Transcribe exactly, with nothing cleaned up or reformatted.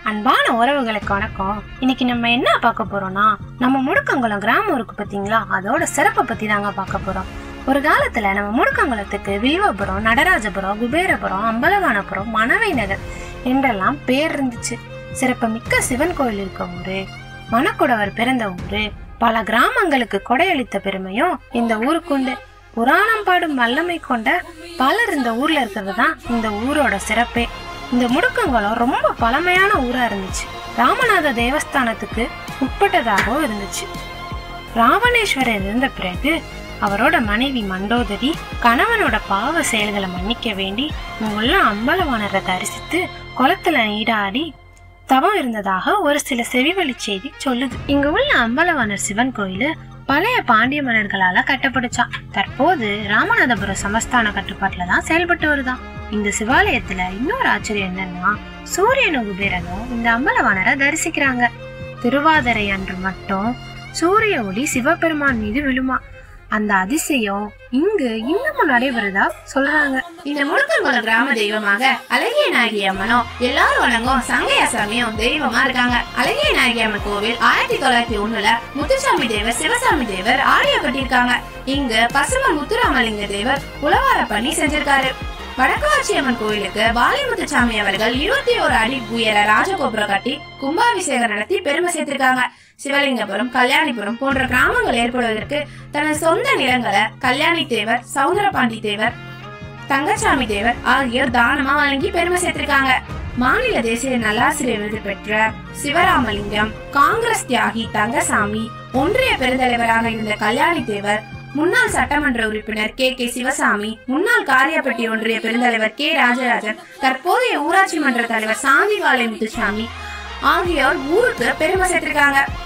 அன்பான உறவுகளுக்கு வணக்கம். இன்னைக்கு நம்ம என்ன பார்க்க போறோம்னா, நம்ம முடுக்கங்குளம் கிராமம் இருக்கு பாத்தீங்களா, அதோட சிறப்பை பத்தி தாங்க பார்க்க போறோம். ஒரு காலத்துல நம்ம முடுக்கங்குளத்துக்கு வில்வபுரம், நடராஜபுரம், குபேரபுரம், அம்பலவானபுரம், மணவை நகர் என்றெல்லாம் பேர் இருந்துச்சு. சிறப்பு மிக்க சிவன் கோயில் இருக்க ஊரு, மணக்குடவர் பிறந்த ஊரு, பல கிராமங்களுக்கு கொடையளித்த பெருமையும் இந்த ஊருக்குண்டு. புராணம் பாடும் வல்லமை கொண்ட பலர் இந்த ஊர்ல இருக்கிறது தான் இந்த ஊரோட சிறப்பே. இந்த முடுக்கங்குளம் ரொம்ப பழமையான ஊரா இருந்துச்சு. ராமநாத தேவஸ்தானத்துக்கு உட்பட்டதாகவும் இருந்துச்சு. ராவணேஸ்வரர் இருந்த பிறகு அவரோட மனைவி மண்டோதரி கணவனோட பாவ செயல்களை மன்னிக்க வேண்டி இங்குள்ள அம்பலவானரை தரிசித்து குளத்துல நீராடி தவம் இருந்ததாக ஒரு சில செவிவழி செய்தி சொல்லுது. இங்க உள்ள அம்பலவானர் சிவன் கோயிலு பழைய பாண்டிய மன்னர்களால கட்டப்படுச்சான். தற்போது ராமநாதபுரம் சமஸ்தான கட்டுப்பாட்டுல தான் செயல்பட்டு வருதான். இந்த சிவாலயத்துல இன்னொரு ஆச்சரியம் என்னன்னா, சூரியனும் குபேரனும் இந்த அம்பலவானரை தரிசிக்கிறாங்க. திருவாதிரை அன்று மட்டும் சூரிய ஒளி சிவபெருமான் மீது விழுமா. அந்த அதிசயம் இங்கு இன்னமும் நடைபெறுதா சொல்றாங்க. இந்த முடுக்கங்குளம் கிராம தெய்வமாக அழகிய நாயகி அம்மனும் எல்லாரும் வணங்கும் சங்கையா சாமியும் தெய்வமா இருக்காங்க. அழகிய நாயகி அம்மன் கோவில் ஆயிரத்தி தொள்ளாயிரத்தி ஒண்ணுல முத்துசாமி தேவர், சிவசாமி தேவர் ஆடியோ கட்டியிருக்காங்க. இங்கு பசுமன் முத்துராமலிங்க தேவர் உழவார பண்ணி செஞ்சிருக்காரு. வடக்காட்சி அம்மன் கோயிலுக்கு பாலிமுத்துசாமி அவர்கள் இருபத்தி ஒரு அடி உயர ராஜகோபுரம் கட்டி கும்பாபிஷேகம் நடத்தி பெருமை சேர்த்திருக்காங்க. சிவலிங்கபுரம், கல்யாணிபுரம் போன்ற கிராமங்கள் ஏற்படுவதற்கு தனது சொந்த நிலங்களை கல்யாணி தேவர், சவுந்தரபாண்டி தேவர், தங்கசாமி தேவர் ஆகியோர் தானமா வழங்கி பெருமை சேர்த்திருக்காங்க. மாநில தேசிய நல்லாசிரியர் விருது பெற்ற சிவராமலிங்கம், காங்கிரஸ் தியாகி தங்கசாமி, ஒன்றிய பெருந்தலைவராக இருந்த கல்யாணி தேவர், முன்னாள் சட்டமன்ற உறுப்பினர் கே கே சிவசாமி, முன்னாள் காரியப்பட்டி ஒன்றிய பெருந்தலைவர் கே ராஜராஜன், தற்போதைய ஊராட்சி மன்ற தலைவர் சாந்திவாலை முத்துசாமி ஆகியோர் ஊருக்கு பெருமை சேர்த்திருக்காங்க.